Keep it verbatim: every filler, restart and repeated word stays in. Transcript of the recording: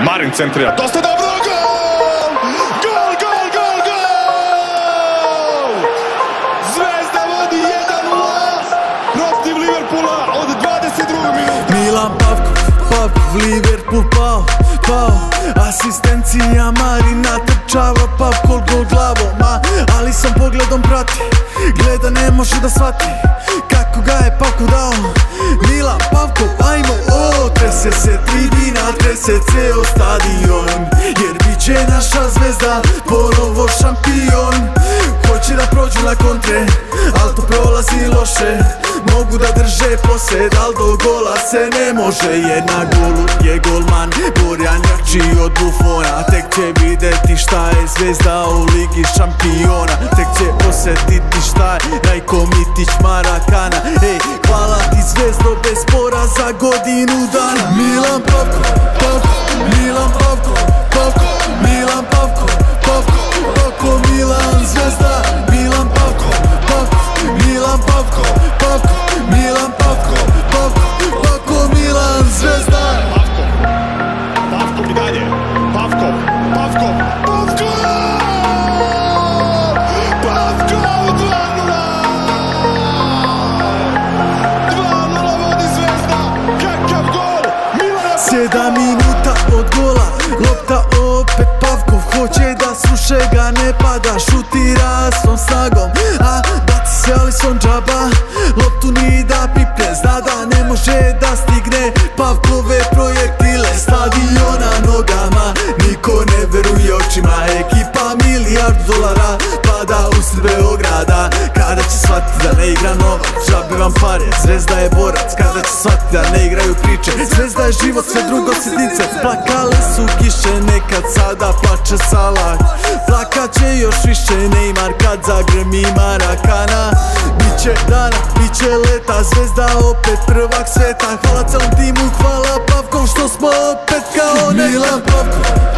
Marin centrira, dosta dobro, gol! Gol, gol, gol, gol! Zvezda vodi jedan nula protiv Liverpoola od dvadeset druge minute. Milan Pavkov, Pavkov, Liverpool pao, pao. Asistencija Marina, trčava Pavkov, gol glavom, a ali sam pogledom prati, gleda ne može da shvati kako ga je Pavkov dao. Milan Pavkov, ajmo, o, trese se tribina, trese ceo stadion, jer bit će naša zvezda ponovo šampion. Hoće da prođu na kontre, al to prolazi loše, mogu da drže posed, al do gola se ne može. Jer na golu je golman Borjan jači od Buffona. Tek će videti šta je zvezda u ligi šampiona, tek će osjetiti šta je Rajko Mitić Marakana. Ej, hvala ti zvezdo bez poraza godinu dana. Milan Pavkov, Pavkov, Milan Pavkov, Pavkov, Milan Pavkov, Pavkov, Pavkov, Milan zvezda. Milan Pavkov, Pavkov, Milan Pavkov, Pavkov, Milan Pavkov, Pavkov, Pavkov, Milan zvezda. Pavkov, Pavkov i dalje, Pavkov, Pavkov, Pavkov! Pavkov, dva nula! dva nula vodi zvezda, kakav gol! Milana! Sedam minuta od gola, lopta opet Pavkov, hoće da sruše ga, ne pada, šutira svom snagom, a baci se Alisson džaba, loptu ni da pipne, zna da ne može da stigne Pavkove projektile. Stadiona nogama, niko ne veruje očima, ekipa milijardu dolara pada usred Beograda. Kada će shvatiti da ne igra novac, džabe vam pare, zvezda je borac. Kada će shvatiti da ne igraju priče, zvezda je život, sve drugo sitnice. Plakale su kiše nekad, sada plače Salah, plakaće još više Neymar kad zagrmi Marakana. Biće dana, biće leta, zvezda opet prvak sveta. Hvala celom timu, hvala Pavkom što smo opet kao nekad. Milan Pavkov,